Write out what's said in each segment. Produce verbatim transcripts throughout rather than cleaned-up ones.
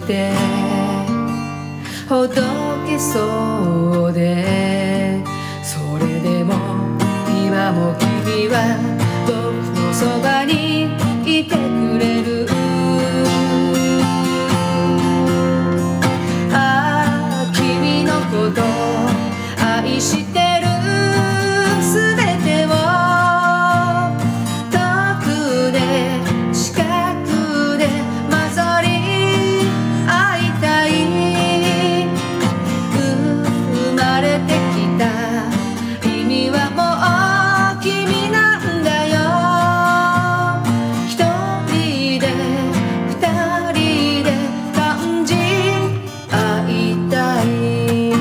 てほどけそうで、それでも今も君は僕のそばにいてくれる。ああ君のこと愛してる、すべてを遠くで近くで混ざり合いたい。生まれてきた意味はもう君なんだよ。一人で二人で感じ合いたい。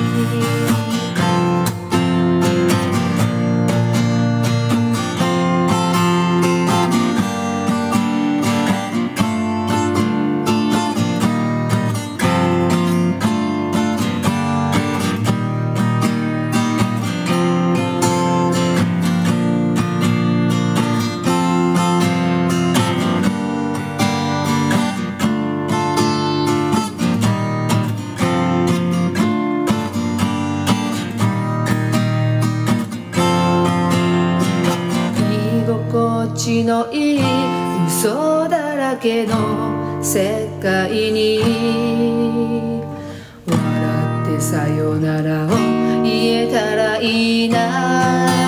居心地のいい嘘だらけの世界に笑ってさよならを言えたらいいな。